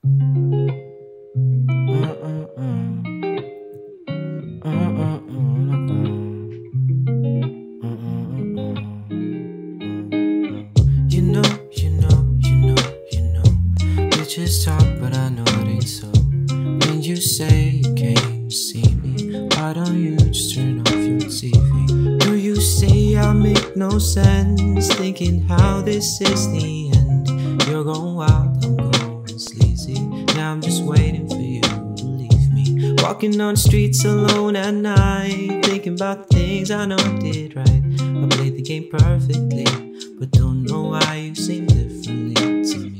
Bitches talk, but I know it ain't so. When you say you came to see me, why don't you just turn off your TV? Do you say I make no sense, thinking how this is the end? You're going wild, I'm going sleazy. Now I'm just waiting for you to leave me. Walking on streets alone at night, thinking about things I know I did right. I played the game perfectly, but don't know why you seem differently to me.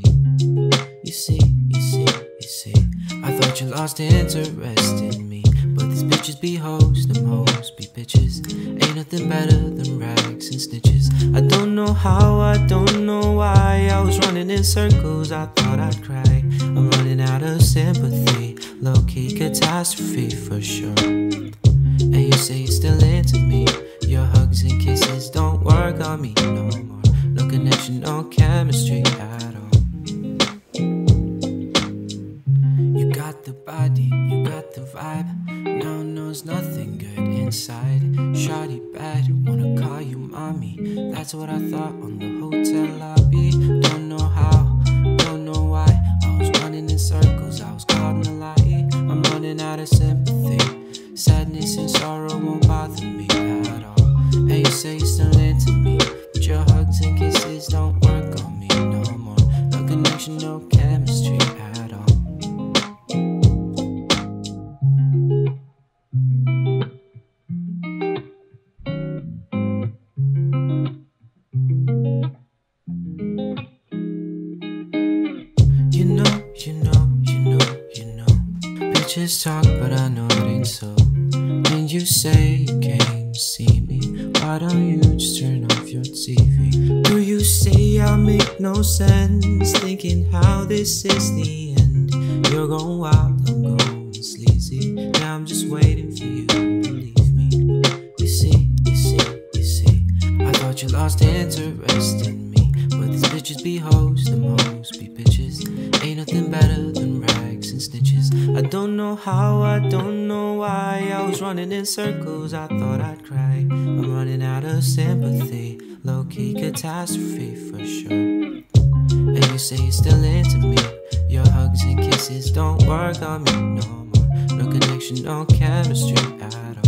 You see, I thought you lost interest in me, but these bitches be hoes, them hoes be bitches. Ain't nothing better than rags and snitches. I don't know how, I don't know why. I was running in circles, I thought I'd cry. I'm running out of sympathy, low-key catastrophe for sure. And you say you're still into me, your hugs and kisses don't work on me no more. No connection, no chemistry at all. You got the body, you got the vibe. Now knows nothing good inside. Shawty bad, wanna call you mommy. That's what I thought on the hotel lobby. Don't know how, don't know why. I was running in circles, I was caught in a lie. I'm running out of sympathy. Sadness and sorrow won't bother me at all. And you say you're still into me, but your hugs and kisses don't work on me no more. No connection, no chemistry at all. Bitches talk, but I know it ain't so. When you say you came to see me, why don't you just turn off your TV? Do you say I make no sense, thinking how this is the end? You're going wild, I'm going sleazy. Now I'm just waiting for you to leave me. You see, I thought you lost interest in me, but these bitches be hoes, them hoes be bitches. Ain't nothing better than rags and snitches. I don't know how, I don't know why. I was running in circles, I thought I'd cry. I'm running out of sympathy, low-key catastrophe for sure. And you say you're still into me, your hugs and kisses don't work on me no more. No connection, no chemistry at all.